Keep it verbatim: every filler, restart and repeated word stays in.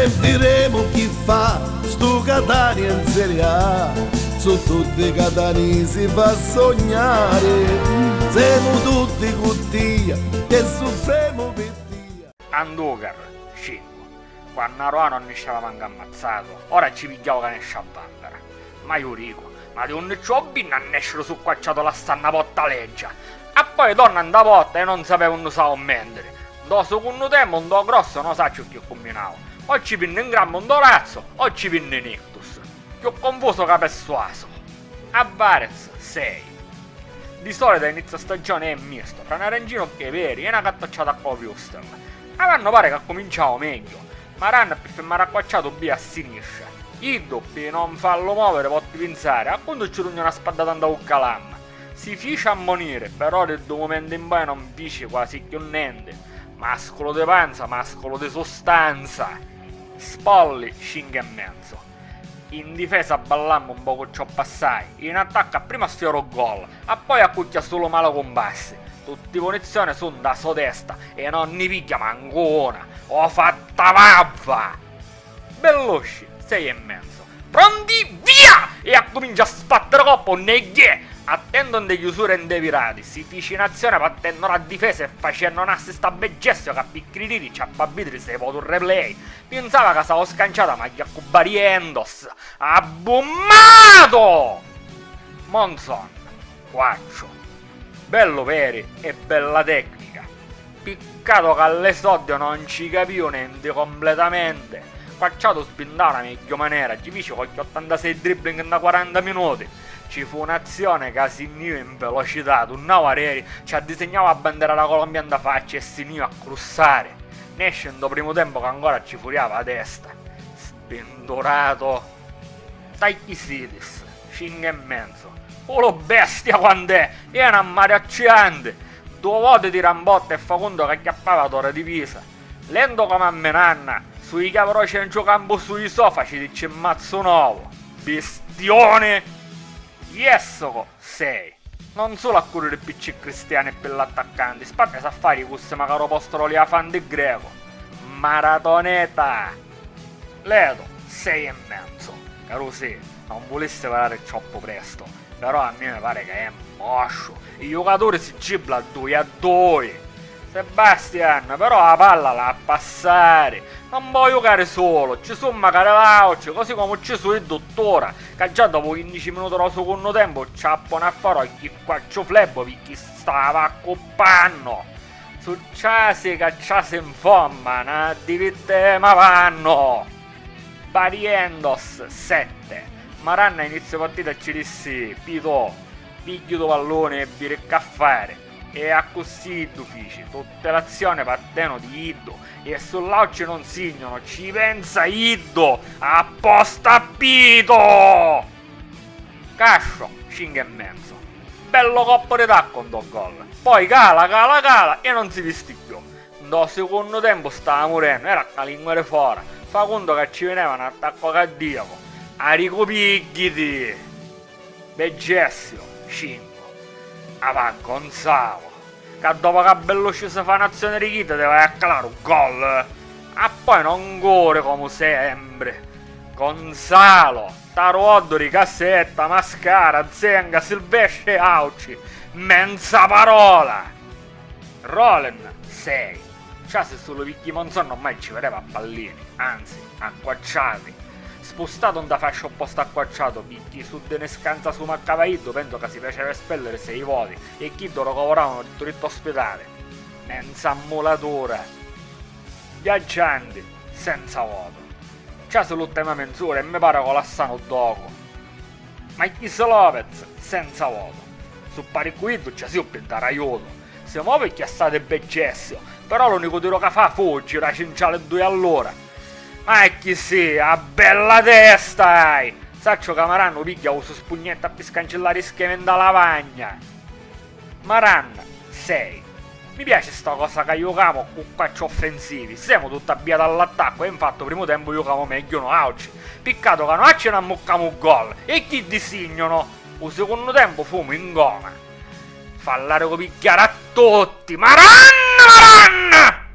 sentiremo chi fa sto Catania in Serie A. Su tutti i catanesi fa sognare, siamo tutti cuttia e soffriamo per Dio. Anducar, cinque. Quando a Roma non ne stava manco ammazzato, ora ci pigliavo che ne sciabbandera. Ma io dico, ma di un ciobin a nescere su quacciato la stanna porta leggia. E poi torna in da porta e non sapevo non sa mendere. Do secondo tempo un do grosso non sa ciò che combinavo. O ci pinne in grammo un do razzo, o ci pinne in ictus. Che ho confuso che persuaso. A Varez, sei. Di solito inizio stagione è misto, fra un arangino che veri e una cattacciata a Coviustel. A vanno pare che cominciavo meglio. Maran per fermare acquacciato B a sinistra. I doppi non fallo muovere, potti pensare, a quando ci rugna una spadata da un calam. Si fice a monire, però del momento in poi non fice quasi più niente. Mascolo di panza, mascolo di sostanza. Spolli, cinque e mezzo. In difesa ballammo un poco ciò passai. In attacco a prima sfioro gol, a poi accucchia solo malo con bassi. Tutti punizione sono da sodesta e non ne picchia manco una. Ho fatta vaffa! Bellosci, sei e mezzo. Pronti, via! E a comincia a sbattere coppa un neghe. Attendono delle chiusure indevirate, si fice in azione battendo la difesa e facendo un assist a Beggessio che a piccoli tiri ci abbabitri se può un replay. Pensava che stavo scanciata ma gli accubariendos. Abbummato! Monson, quattro. Bello Peri e bella tecnica. Piccato che all'esordio non ci capivo niente completamente. Facciato spindare meglio maniera, ci fece qualche ottantasei dribbling da quaranta minuti. Ci fu un'azione che si univa in velocità, un nuovo aereo ci ha disegnato la bandiera della Colombia da faccia e si univa a crussare. Ne scendo primo tempo che ancora ci furiava a testa. Spindorato. Taichisidis, cinque e mezzo. Culo bestia quand'è, era ammariacciante. Due volte di rambotta e fa conto che acchiappava torre di Pisa. Lento come a menanna, sui cavroci in giocampo sui sofa ci dice mazzo nuovo. Bestione! Yessoco, sei. Non solo a curare P C cristiani e per l'attaccante, spazio sa fare i cusse magaro postolo lì a fan di greco. Maratoneta. Ledo, sei e mezzo. Caro sì, non volesse parlare troppo presto, però a me mi pare che è moscio. I giocatori si cibla due a due. Sebastian, però la palla la a passare. Non può giocare solo, ci sono magari l'auci, così come ci sono il dottore, che già dopo quindici minuti del secondo tempo ciappano a fare chi quaccio flebbo perché stava accoppando. Successe che ci si informano, di vitte ma vanno. Pariendos, sette. Maranna inizio partita ci dissi, Pito, piglio do pallone e vire il caffè. E a così d'uffici, tutte l'azione partendo di Iddo e sull'auci non signano, ci pensa Iddo, apposta Pito! Cascio, cinque e mezzo. Bello coppo di tacco con do gol. Poi cala, cala, cala e non si vesti più. Do secondo tempo stava morendo, era a linguare fuori. Fa conto che ci veniva un attacco cardiaco. A ricopigliti. Beggessio, cinque. Ava Gonzalo, che dopo che bello sceso fa un'azione di chita deve accalare un gol. E poi non gore come sempre. Gonzalo, taroddo di cassetta, mascara, zenga, silvestre auci, menza parola. Roland, sei. Già se solo picchi Monzon non mai ci vedeva a pallini, anzi, acquacciati. Spostato da fascia opposta acquacciato, picchi su dene scanza su Maccavaiddo, penso che si faceva espellere sei voti e chi lo lavoravano di diritto ospedale. Menza ammolatura. Viaggianti, senza voto. Già sull'ultima mezz'ora e mi pare colassano dopo. Mikis Lopez, senza voto. Su Paricuido c'è si più da raiolo. Si muove chi è stato Beggessio, però l'unico tiro che fa fu girare cinciale due all'ora. Ma è chi sì, a bella testa hai! Saccio che Maranno piglia uso spugnetta per scancellare schemi da lavagna. Maran, sei. Mi piace sta cosa che giocamo con quattro offensivi. Siamo tutti avviati all'attacco e infatti primo tempo giocavo meglio no oggi. Peccato che non ce ne ammuccamo un gol. E chi disegnano? Il secondo tempo fumo in goma. Fallare con picchiare a tutti. Maran! Maran!